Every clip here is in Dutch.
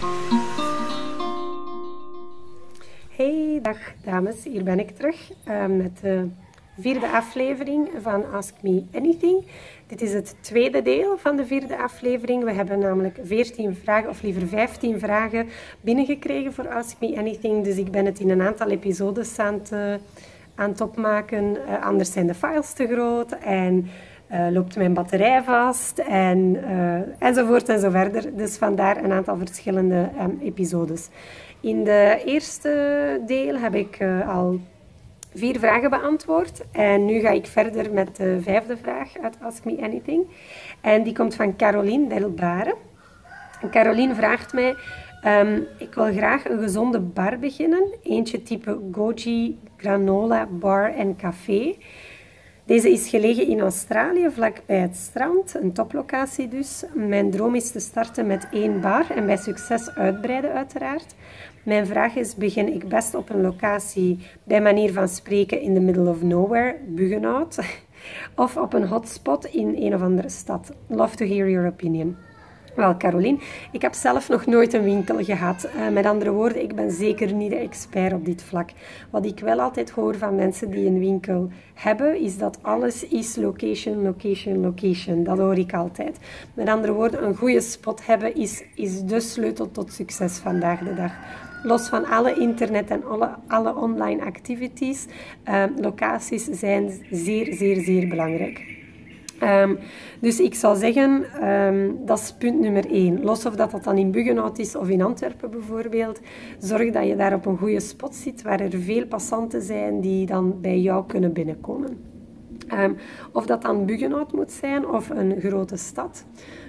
Hey, dag dames, hier ben ik terug met de 4e aflevering van Ask Me Anything. Dit is het tweede deel van de 4e aflevering. We hebben namelijk 14 vragen, of liever 15 vragen binnengekregen voor Ask Me Anything. Dus ik ben het in een aantal episodes aan het opmaken. Anders zijn de files te groot en loopt mijn batterij vast enzovoort en zo verder. Dus vandaar een aantal verschillende episodes. In de eerste deel heb ik al 4 vragen beantwoord. En nu ga ik verder met de 5e vraag uit Ask Me Anything. En die komt van Caroline Delbare. Caroline vraagt mij: ik wil graag een gezonde bar beginnen. Eentje type goji, granola, bar en café. Deze is gelegen in Australië, vlakbij het strand. Een toplocatie dus. Mijn droom is te starten met 1 bar en bij succes uitbreiden uiteraard. Mijn vraag is: begin ik best op een locatie, bij manier van spreken in the middle of nowhere, Buggenhout, of op een hotspot in een of andere stad? Love to hear your opinion. Wel, Caroline, ik heb zelf nog nooit een winkel gehad. Met andere woorden, ik ben zeker niet de expert op dit vlak. Wat ik wel altijd hoor van mensen die een winkel hebben, is dat alles is location, location, location. Dat hoor ik altijd. Met andere woorden, een goede spot hebben is de sleutel tot succes vandaag de dag. Los van alle internet en alle online activities, locaties zijn zeer, zeer, zeer belangrijk. Dus ik zou zeggen, dat is punt nummer 1. Los of dat dan in Buggenhout is of in Antwerpen bijvoorbeeld, zorg dat je daar op een goede spot zit waar er veel passanten zijn die dan bij jou kunnen binnenkomen. Of dat dan Buggenhout moet zijn of een grote stad.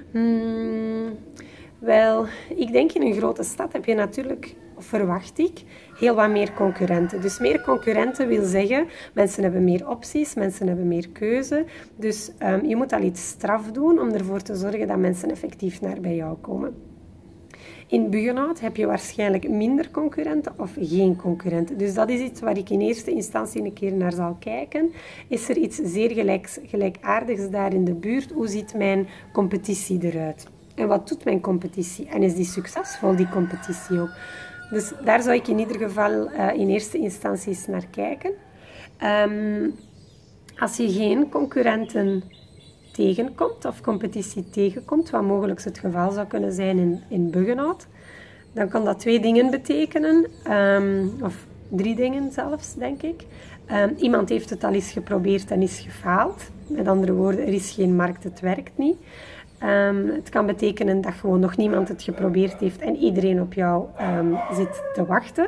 Wel, ik denk in een grote stad heb je natuurlijk, of verwacht ik, heel wat meer concurrenten. Dus meer concurrenten wil zeggen, mensen hebben meer opties, mensen hebben meer keuze. Dus je moet al iets straf doen om ervoor te zorgen dat mensen effectief naar bij jou komen. In Buggenhout heb je waarschijnlijk minder concurrenten of geen concurrenten. Dus dat is iets waar ik in eerste instantie een keer naar zal kijken. Is er iets zeer gelijkaardigs daar in de buurt? Hoe ziet mijn competitie eruit? En wat doet mijn competitie? En is die succesvol, die competitie ook? Dus daar zou ik in ieder geval in eerste instantie eens naar kijken. Als je geen concurrenten tegenkomt of competitie tegenkomt, wat mogelijk het geval zou kunnen zijn in Buggenhout, dan kan dat 2 dingen betekenen, of 3 dingen zelfs, denk ik. Iemand heeft het al eens geprobeerd en is gefaald. Met andere woorden, er is geen markt, het werkt niet. Het kan betekenen dat gewoon nog niemand het geprobeerd heeft en iedereen op jou zit te wachten.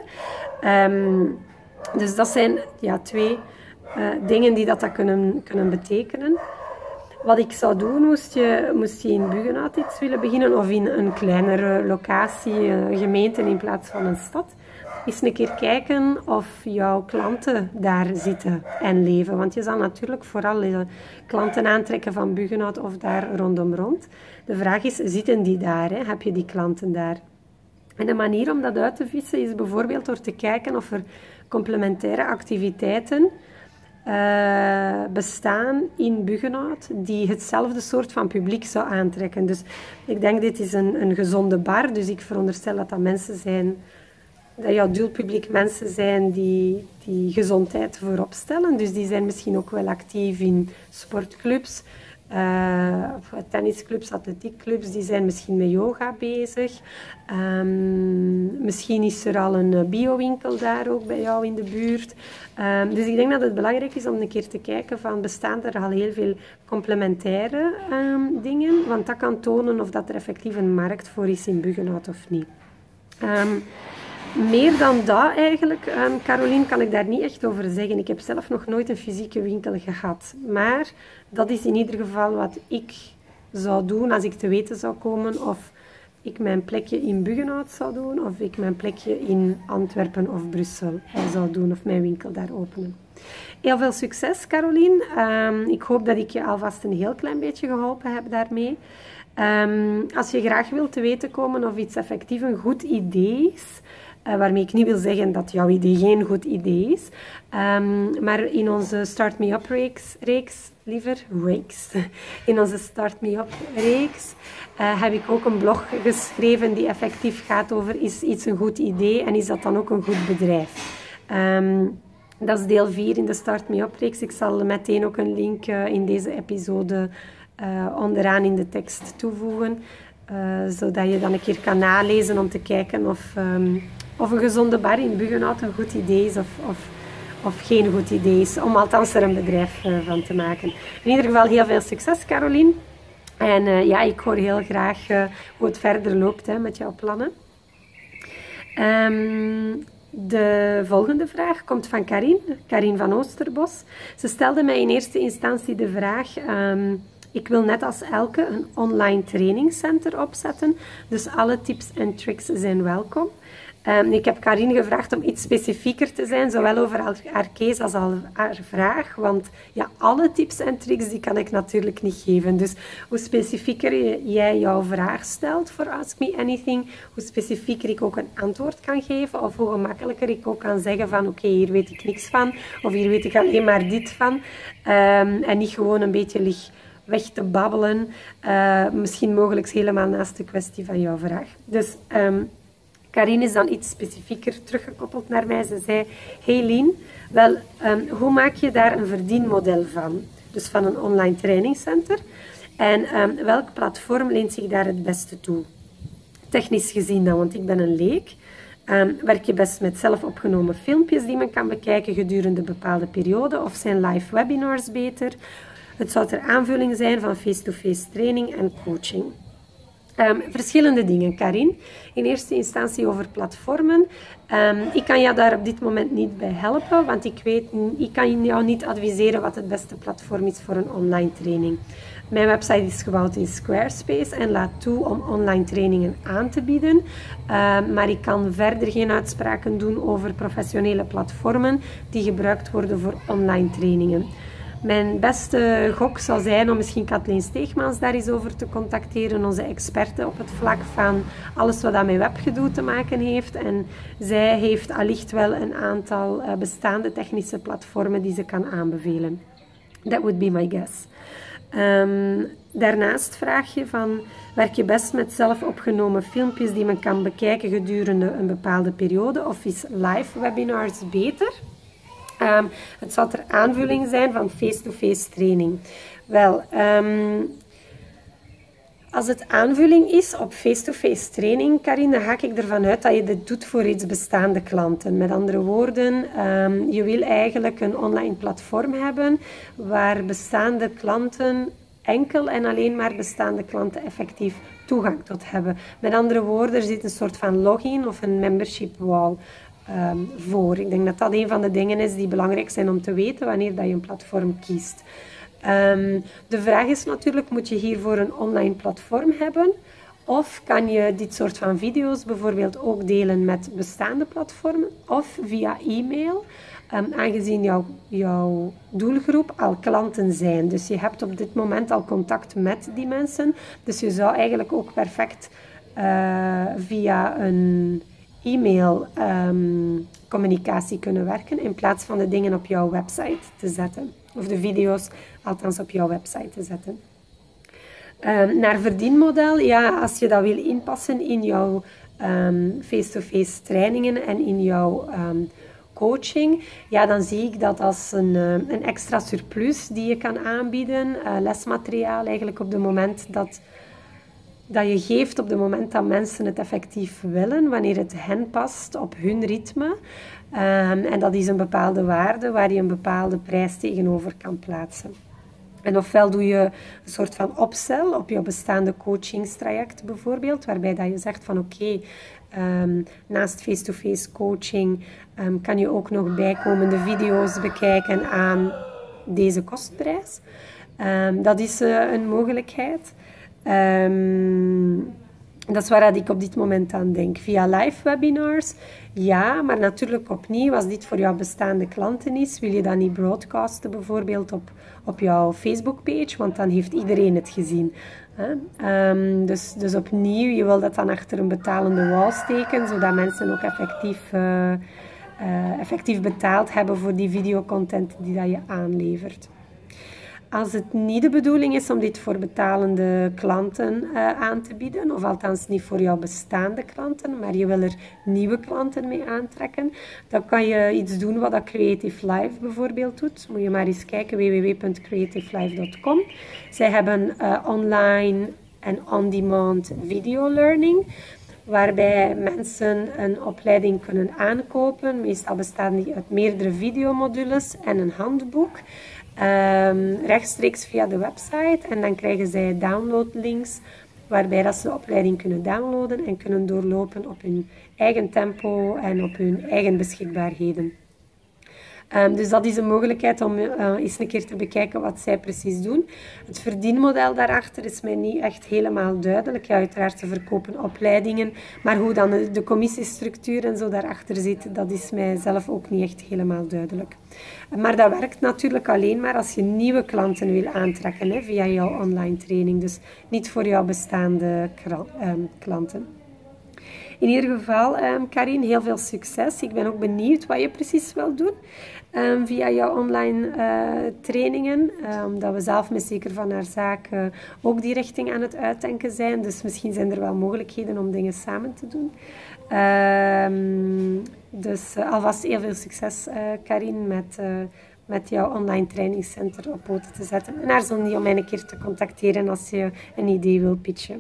Dus dat zijn 2 dingen die dat kunnen betekenen. Wat ik zou doen, moest je in Buggenhout iets willen beginnen of in een kleinere locatie, een gemeente in plaats van een stad, eens een keer kijken of jouw klanten daar zitten en leven. Want je zal natuurlijk vooral klanten aantrekken van Buggenhout of daar rond. De vraag is, zitten die daar? Hè? Heb je die klanten daar? En de manier om dat uit te vissen is bijvoorbeeld door te kijken of er complementaire activiteiten bestaan in Buggenhout die hetzelfde soort van publiek zou aantrekken. Dus ik denk, dit is een gezonde bar, dus ik veronderstel dat mensen zijn, dat jouw doelpubliek mensen zijn die gezondheid voorop stellen. Dus die zijn misschien ook wel actief in sportclubs, tennisclubs, atletiekclubs. Die zijn misschien met yoga bezig. Misschien is er al een biowinkel daar ook bij jou in de buurt. Dus ik denk dat het belangrijk is om een keer te kijken van, bestaan er al heel veel complementaire dingen? Want dat kan tonen of dat er effectief een markt voor is in Buggenhout of niet. Meer dan dat eigenlijk, Caroline, kan ik daar niet echt over zeggen. Ik heb zelf nog nooit een fysieke winkel gehad. Maar dat is in ieder geval wat ik zou doen als ik te weten zou komen of ik mijn plekje in Buggenhout zou doen of ik mijn plekje in Antwerpen of Brussel zou doen of mijn winkel daar openen. Heel veel succes, Caroline. Ik hoop dat ik je alvast een heel klein beetje geholpen heb daarmee. Als je graag wilt te weten komen of iets effectief een goed idee is, Waarmee ik niet wil zeggen dat jouw idee geen goed idee is. Maar in onze Start Me Up reeks, in onze Start Me Up reeks heb ik ook een blog geschreven die effectief gaat over is iets een goed idee en is dat dan ook een goed bedrijf. Dat is deel 4 in de Start Me Up reeks. Ik zal meteen ook een link in deze episode onderaan in de tekst toevoegen. Zodat je dan een keer kan nalezen om te kijken of een gezonde bar in Buggenhout een goed idee is of geen goed idee is. Om althans er een bedrijf van te maken. In ieder geval heel veel succes, Caroline. En ja, ik hoor heel graag hoe het verder loopt met jouw plannen. De volgende vraag komt van Karin van Oosterbos. Ze stelde mij in eerste instantie de vraag... ik wil net als Elke een online trainingscenter opzetten, dus alle tips en tricks zijn welkom. Ik heb Karin gevraagd om iets specifieker te zijn, zowel over haar case als haar vraag, want ja, alle tips en tricks die kan ik natuurlijk niet geven. Dus hoe specifieker jij jouw vraag stelt voor Ask Me Anything, hoe specifieker ik ook een antwoord kan geven, of hoe gemakkelijker ik ook kan zeggen van oké, hier weet ik niks van, of hier weet ik alleen maar dit van, en niet gewoon een beetje weg te babbelen, misschien mogelijk helemaal naast de kwestie van jouw vraag. Dus Karin is dan iets specifieker teruggekoppeld naar mij. Ze zei, hey Lien, wel, hoe maak je daar een verdienmodel van? Dus van een online trainingscenter. En welk platform leent zich daar het beste toe? Technisch gezien dan, want ik ben een leek. Werk je best met zelf opgenomen filmpjes die men kan bekijken gedurende een bepaalde periode? Of zijn live webinars beter? Het zou ter aanvulling zijn van face-to-face training en coaching. Verschillende dingen, Karin. In eerste instantie over platformen. Ik kan jou daar op dit moment niet bij helpen, want ik kan jou niet adviseren wat het beste platform is voor een online training. Mijn website is gebouwd in Squarespace en laat toe om online trainingen aan te bieden. Maar ik kan verder geen uitspraken doen over professionele platformen die gebruikt worden voor online trainingen. Mijn beste gok zou zijn om misschien Kathleen Steegmans daar eens over te contacteren, onze experte op het vlak van alles wat met webgedoe te maken heeft. En zij heeft allicht wel een aantal bestaande technische platformen die ze kan aanbevelen. That would be my guess. Daarnaast vraag je van, werk je best met zelf opgenomen filmpjes die men kan bekijken gedurende een bepaalde periode, of is live webinars beter? Het zou ter aanvulling zijn van face-to-face training. Wel, als het aanvulling is op face-to-face training, Karin, dan ga ik ervan uit dat je dit doet voor iets bestaande klanten. Met andere woorden, je wil eigenlijk een online platform hebben waar bestaande klanten, enkel en alleen maar bestaande klanten, effectief toegang tot hebben. Met andere woorden, er zit een soort van login of een membership wall voor. Ik denk dat dat een van de dingen is die belangrijk zijn om te weten wanneer dat je een platform kiest. De vraag is natuurlijk, moet je hiervoor een online platform hebben? Of kan je dit soort van video's bijvoorbeeld ook delen met bestaande platformen? Of via e-mail, aangezien jouw doelgroep al klanten zijn. Dus je hebt op dit moment al contact met die mensen. Dus je zou eigenlijk ook perfect via een e-mail communicatie kunnen werken in plaats van de dingen op jouw website te zetten. Of de video's althans op jouw website te zetten. Naar verdienmodel, ja, als je dat wil inpassen in jouw face-to-face trainingen en in jouw coaching, ja, dan zie ik dat als een extra surplus die je kan aanbieden, lesmateriaal eigenlijk op het moment dat je geeft op het moment dat mensen het effectief willen, wanneer het hen past op hun ritme. En dat is een bepaalde waarde waar je een bepaalde prijs tegenover kan plaatsen. En ofwel doe je een soort van upsell op je bestaande coachingstraject bijvoorbeeld, waarbij dat je zegt van oké, naast face-to-face coaching kan je ook nog bijkomende video's bekijken aan deze Dat is waar ik op dit moment aan denk. Via live webinars, ja, maar natuurlijk opnieuw, als dit voor jouw bestaande klanten is, wil je dat niet broadcasten bijvoorbeeld op jouw Facebook-page, want dan heeft iedereen het gezien. Dus opnieuw, je wil dat dan achter een betalende wall steken, zodat mensen ook effectief betaald hebben voor die videocontent die dat je aanlevert. Als het niet de bedoeling is om dit voor betalende klanten aan te bieden, of althans niet voor jouw bestaande klanten, maar je wil er nieuwe klanten mee aantrekken, dan kan je iets doen wat dat Creative Live bijvoorbeeld doet. Moet je maar eens kijken, www.creativelive.com. Zij hebben online en on-demand video learning, waarbij mensen een opleiding kunnen aankopen. Meestal bestaan die uit meerdere videomodules en een handboek. Rechtstreeks via de website en dan krijgen zij downloadlinks waarbij dat ze de opleiding kunnen downloaden en kunnen doorlopen op hun eigen tempo en op hun eigen beschikbaarheden. Dus dat is een mogelijkheid om eens een keer te bekijken wat zij precies doen. Het verdienmodel daarachter is mij niet echt helemaal duidelijk. Ja, uiteraard, ze verkopen opleidingen, maar hoe dan de commissiestructuur en zo daarachter zit, dat is mij zelf ook niet echt helemaal duidelijk. Maar dat werkt natuurlijk alleen maar als je nieuwe klanten wil aantrekken via jouw online training. Dus niet voor jouw bestaande klanten. In ieder geval, Karin, heel veel succes. Ik ben ook benieuwd wat je precies wil doen via jouw online trainingen. Omdat we zelf met Zeker van Haar Zaak ook die richting aan het uitdenken zijn. Dus misschien zijn er wel mogelijkheden om dingen samen te doen. Dus alvast heel veel succes, Karin, met jouw online trainingscenter op poten te zetten. En aarzel niet om mij een keer te contacteren als je een idee wil pitchen.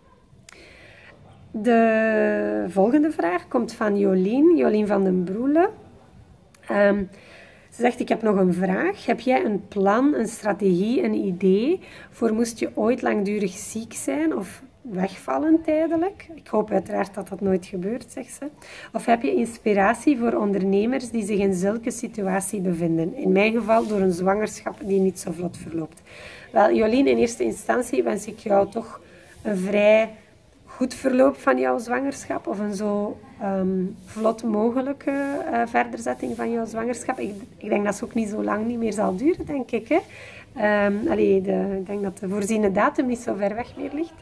De volgende vraag komt van Jolien van den Broele. Ze zegt, ik heb nog een vraag. Heb jij een plan, een strategie, een idee voor moest je ooit langdurig ziek zijn of wegvallen tijdelijk? Ik hoop uiteraard dat dat nooit gebeurt, zegt ze. Of heb je inspiratie voor ondernemers die zich in zulke situatie bevinden? In mijn geval door een zwangerschap die niet zo vlot verloopt. Wel, Jolien, in eerste instantie wens ik jou toch een vrij goed verloop van jouw zwangerschap of een zo vlot mogelijke verderzetting van jouw zwangerschap. Ik denk dat ze ook niet zo lang niet meer zal duren, denk ik. Hè? Ik denk dat de voorziene datum niet zo ver weg meer ligt.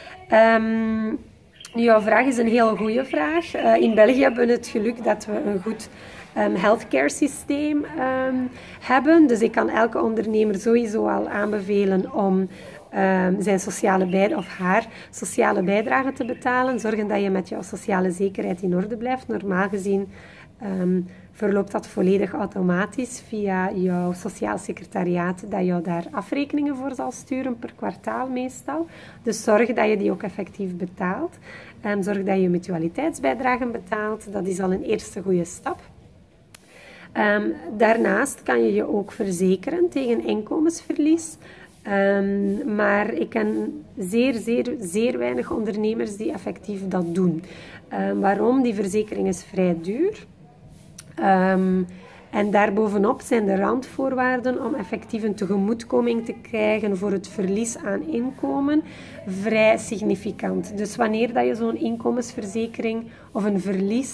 Jouw vraag is een heel goede vraag. In België hebben we het geluk dat we een goed healthcare systeem hebben. Dus ik kan elke ondernemer sowieso al aanbevelen om zijn haar sociale bijdrage te betalen. Zorgen dat je met jouw sociale zekerheid in orde blijft. Normaal gezien verloopt dat volledig automatisch via jouw sociaal secretariaat, dat jou daar afrekeningen voor zal sturen per kwartaal meestal. Dus zorg dat je die ook effectief betaalt. Zorg dat je mutualiteitsbijdragen betaalt. Dat is al een eerste goede stap. Daarnaast kan je je ook verzekeren tegen inkomensverlies. Maar ik ken zeer weinig ondernemers die effectief dat doen. Waarom? Die verzekering is vrij duur. En daarbovenop zijn de randvoorwaarden om effectief een tegemoetkoming te krijgen voor het verlies aan inkomen vrij significant. Dus wanneer dat je zo'n inkomensverzekering of een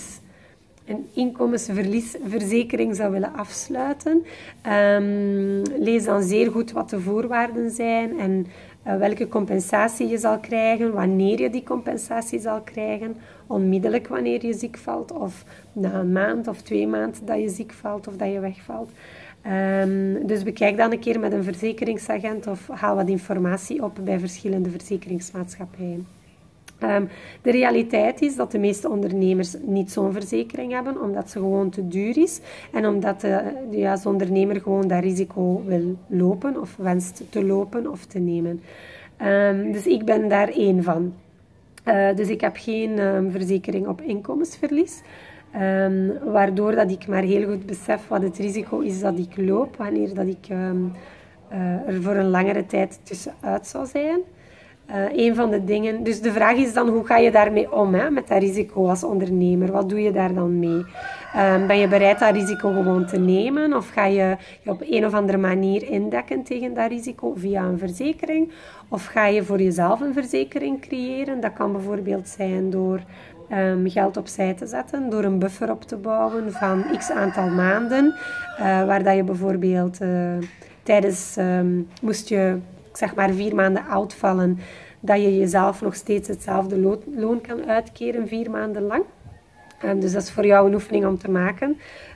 inkomensverliesverzekering zou willen afsluiten, lees dan zeer goed wat de voorwaarden zijn en welke compensatie je zal krijgen, wanneer je die compensatie zal krijgen, onmiddellijk wanneer je ziek valt of na een maand of 2 maanden dat je ziek valt of dat je wegvalt. Dus bekijk dan een keer met een verzekeringsagent of haal wat informatie op bij verschillende verzekeringsmaatschappijen. De realiteit is dat de meeste ondernemers niet zo'n verzekering hebben, omdat ze gewoon te duur is en omdat de ondernemer gewoon dat risico wil lopen of wenst te lopen of te nemen. Dus ik ben daar één van. Dus ik heb geen verzekering op inkomensverlies, waardoor dat ik maar heel goed besef wat het risico is dat ik loop wanneer dat ik er voor een langere tijd tussenuit zou zijn. Een van de dingen. Dus de vraag is dan, hoe ga je daarmee om, hè, met dat risico als ondernemer? Wat doe je daar dan mee? Ben je bereid dat risico gewoon te nemen? Of ga je je op een of andere manier indekken tegen dat risico via een verzekering? Of ga je voor jezelf een verzekering creëren? Dat kan bijvoorbeeld zijn door geld opzij te zetten, door een buffer op te bouwen van x aantal maanden, waar dat je bijvoorbeeld tijdens, moest je zeg maar 4 maanden oud vallen, dat je jezelf nog steeds hetzelfde loon kan uitkeren 4 maanden lang. Dus dat is voor jou een oefening om te maken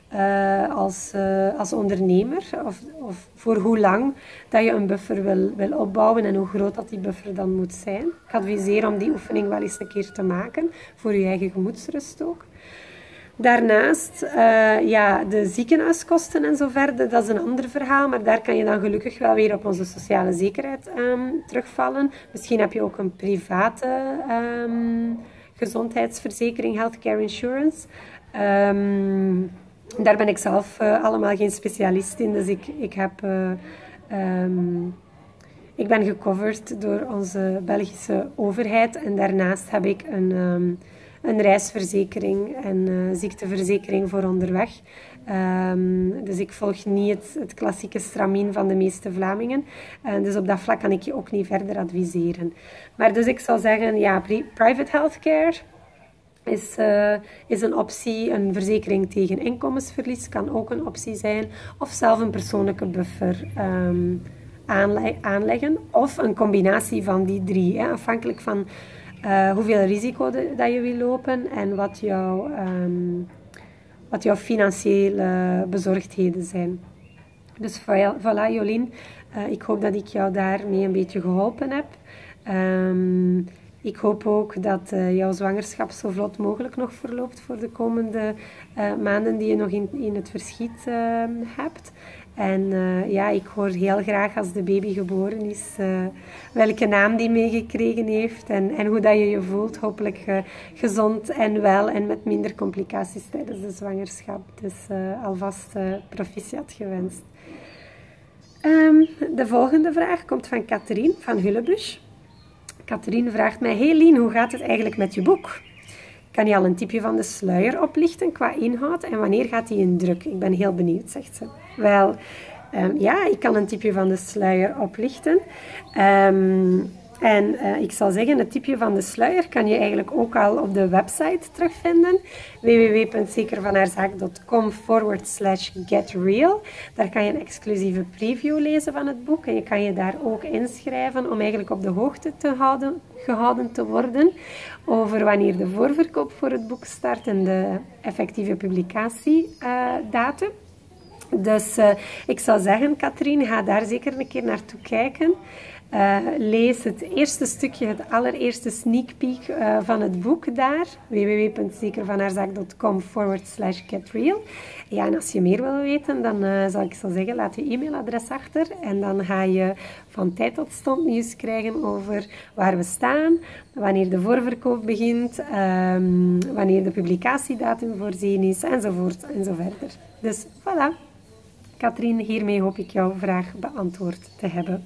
als ondernemer. Of voor hoe lang dat je een buffer wil opbouwen en hoe groot dat die buffer dan moet zijn. Ik adviseer om die oefening wel eens een keer te maken, voor je eigen gemoedsrust ook. Daarnaast, de ziekenhuiskosten en zo verder, dat is een ander verhaal, maar daar kan je dan gelukkig wel weer op onze sociale zekerheid terugvallen. Misschien heb je ook een private gezondheidsverzekering, healthcare insurance. Daar ben ik zelf allemaal geen specialist in, dus ik ben gecoverd door onze Belgische overheid en daarnaast heb ik een reisverzekering en ziekteverzekering voor onderweg. Dus ik volg niet het klassieke stramien van de meeste Vlamingen. Dus op dat vlak kan ik je ook niet verder adviseren. Maar dus ik zou zeggen, ja, private healthcare is een optie. Een verzekering tegen inkomensverlies kan ook een optie zijn. Of zelf een persoonlijke buffer aanleggen. Of een combinatie van die 3, hè, afhankelijk van hoeveel risico dat je wil lopen en wat jouw financiële bezorgdheden zijn. Dus voilà Jolien, ik hoop dat ik jou daarmee een beetje geholpen heb. Ik hoop ook dat jouw zwangerschap zo vlot mogelijk nog verloopt voor de komende maanden die je nog in het verschiet hebt. En ik hoor heel graag als de baby geboren is welke naam die meegekregen heeft en hoe dat je je voelt. Hopelijk gezond en wel en met minder complicaties tijdens de zwangerschap. Dus alvast proficiat gewenst. De volgende vraag komt van Catherine van Hullebusch. Catherine vraagt mij: hey Lien, hoe gaat het eigenlijk met je boek? Kan je al een tipje van de sluier oplichten qua inhoud en wanneer gaat die in druk? Ik ben heel benieuwd, zegt ze. Wel, ik kan een tipje van de sluier oplichten. Ik zal zeggen, het tipje van de sluier kan je eigenlijk ook al op de website terugvinden. www.zekervanhaarzak.com/getreal. Daar kan je een exclusieve preview lezen van het boek. En je kan je daar ook inschrijven om eigenlijk op de hoogte gehouden te worden over wanneer de voorverkoop voor het boek start en de effectieve publicatiedatum. Dus ik zou zeggen, Catherine, ga daar zeker een keer naartoe kijken. Lees het eerste stukje, het allereerste sneak peek van het boek daar. www.zekervanhaarzak.com/getreal. Ja, en als je meer wil weten, dan zou ik zo zeggen, laat je e-mailadres achter. En dan ga je van tijd tot stond nieuws krijgen over waar we staan, wanneer de voorverkoop begint, wanneer de publicatiedatum voorzien is, enzovoort en zo verder. Dus voilà. Katrien, hiermee hoop ik jouw vraag beantwoord te hebben.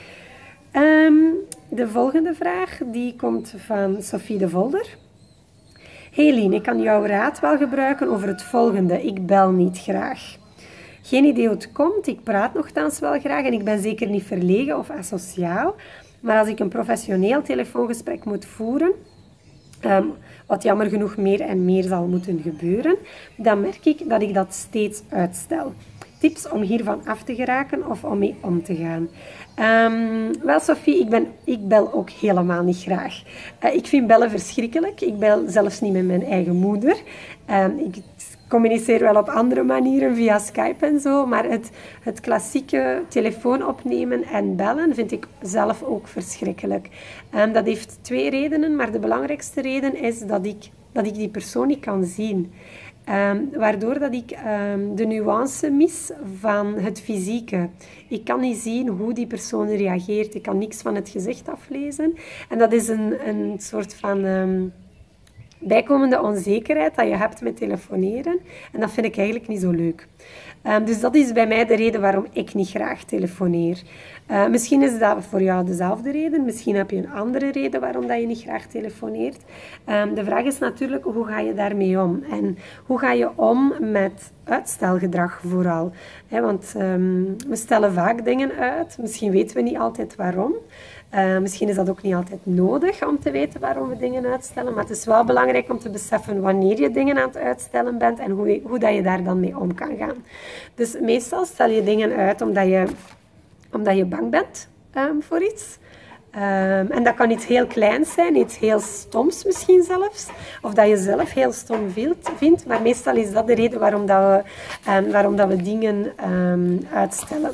De volgende vraag die komt van Sophie de Volder. Hey Lien, ik kan jouw raad wel gebruiken over het volgende. Ik bel niet graag. Geen idee hoe het komt, ik praat nogthans wel graag en ik ben zeker niet verlegen of asociaal. Maar als ik een professioneel telefoongesprek moet voeren, wat jammer genoeg meer en meer zal moeten gebeuren, dan merk ik dat ik dat steeds uitstel. Tips om hiervan af te geraken of om mee om te gaan. Wel Sophie, ik bel ook helemaal niet graag. Ik vind bellen verschrikkelijk. Ik bel zelfs niet met mijn eigen moeder. Ik communiceer wel op andere manieren via Skype en zo, maar het klassieke telefoon opnemen en bellen vind ik zelf ook verschrikkelijk. Dat heeft 2 redenen, maar de belangrijkste reden is dat ik die persoon niet kan zien. Waardoor dat ik de nuance mis van het fysieke. Ik kan niet zien hoe die persoon reageert. Ik kan niks van het gezicht aflezen. En dat is een soort van bijkomende onzekerheid dat je hebt met telefoneren. En dat vind ik eigenlijk niet zo leuk. Dus dat is bij mij de reden waarom ik niet graag telefoneer. Misschien is dat voor jou dezelfde reden. Misschien heb je een andere reden waarom dat je niet graag telefoneert. De vraag is natuurlijk, hoe ga je daarmee om? En hoe ga je om met uitstelgedrag vooral? Want we stellen vaak dingen uit. Misschien weten we niet altijd waarom. Misschien is dat ook niet altijd nodig om te weten waarom we dingen uitstellen. Maar het is wel belangrijk om te beseffen wanneer je dingen aan het uitstellen bent en hoe dat je daar dan mee om kan gaan. Dus meestal stel je dingen uit omdat je bang bent voor iets. En dat kan iets heel kleins zijn, iets heel stoms misschien zelfs. Of dat je zelf heel stom vindt. Maar meestal is dat de reden waarom dat we dingen uitstellen.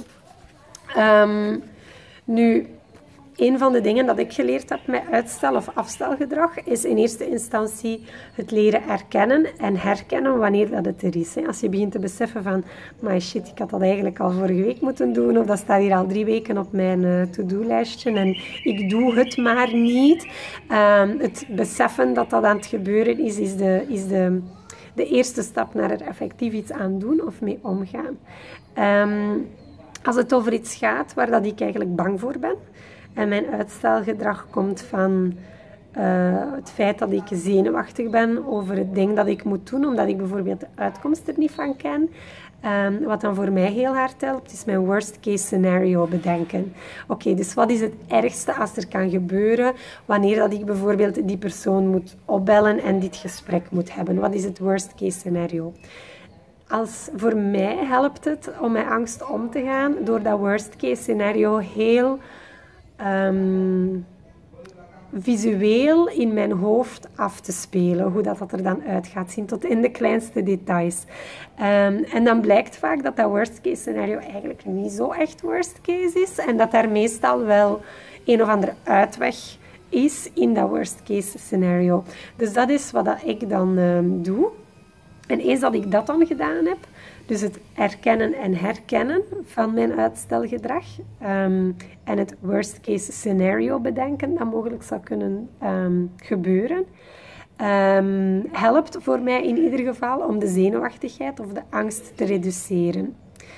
Nu, een van de dingen dat ik geleerd heb met uitstel- of afstelgedrag is in eerste instantie het leren erkennen en herkennen wanneer dat het er is. Als je begint te beseffen van, maar shit, ik had dat eigenlijk al vorige week moeten doen, of dat staat hier al 3 weken op mijn to-do-lijstje en ik doe het maar niet. Het beseffen dat dat aan het gebeuren is de eerste stap naar er effectief iets aan doen of mee omgaan. Als het over iets gaat waar dat ik eigenlijk bang voor ben, en mijn uitstelgedrag komt van het feit dat ik zenuwachtig ben over het ding dat ik moet doen, omdat ik bijvoorbeeld de uitkomst er niet van ken. Wat dan voor mij heel hard helpt, is mijn worst case scenario bedenken. Oké, dus wat is het ergste als er kan gebeuren wanneer dat ik bijvoorbeeld die persoon moet opbellen en dit gesprek moet hebben? Wat is het worst case scenario? Voor mij helpt het om met angst om te gaan door dat worst case scenario heel visueel in mijn hoofd af te spelen. Hoe dat er dan uit gaat zien, tot in de kleinste details. En dan blijkt vaak dat worst case scenario eigenlijk niet zo echt worst case is. En dat er meestal wel een of andere uitweg is in dat worst case scenario. Dus dat is wat ik dan doe. En eens dat ik dat dan gedaan heb, dus het erkennen en herkennen van mijn uitstelgedrag en het worst case scenario bedenken dat mogelijk zou kunnen gebeuren, helpt voor mij in ieder geval om de zenuwachtigheid of de angst te reduceren.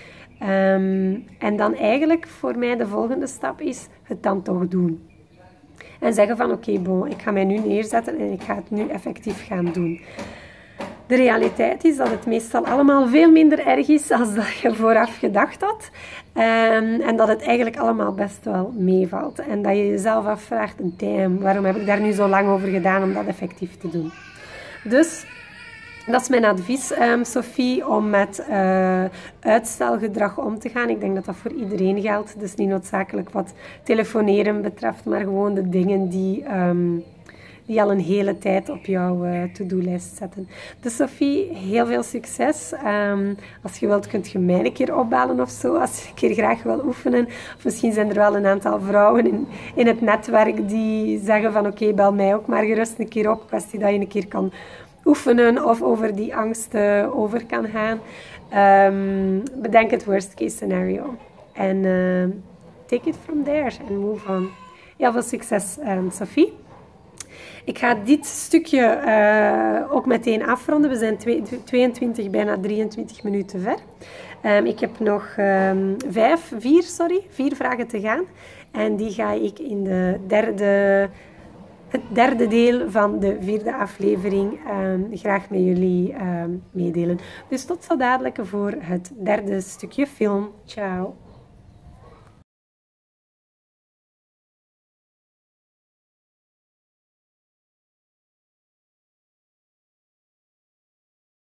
En dan eigenlijk voor mij de volgende stap is het dan toch doen. En zeggen van oké, ik ga mij nu neerzetten en ik ga het nu effectief gaan doen. De realiteit is dat het meestal allemaal veel minder erg is dan dat je vooraf gedacht had. En dat het eigenlijk allemaal best wel meevalt. En dat je jezelf afvraagt, damn, waarom heb ik daar nu zo lang over gedaan om dat effectief te doen? Dus dat is mijn advies, Sophie, om met uitstelgedrag om te gaan. Ik denk dat dat voor iedereen geldt. Dus niet noodzakelijk wat telefoneren betreft, maar gewoon de dingen die al een hele tijd op jouw to-do-lijst zetten. Dus Sophie, heel veel succes. Als je wilt, kunt je mij een keer opbellen of zo, als je een keer graag wil oefenen. Of misschien zijn er wel een aantal vrouwen in het netwerk die zeggen van oké, bel mij ook maar gerust een keer op. Kwestie dat je een keer kan oefenen of over die angst over kan gaan. Bedenk het worst case scenario. En take it from there and move on. Heel veel succes, Sophie. Ik ga dit stukje ook meteen afronden. We zijn 22, bijna 23 minuten ver. Ik heb nog 4 vragen te gaan. En die ga ik in het derde deel van de 4e aflevering graag met jullie meedelen. Dus tot zo dadelijk voor het 3e stukje film. Ciao.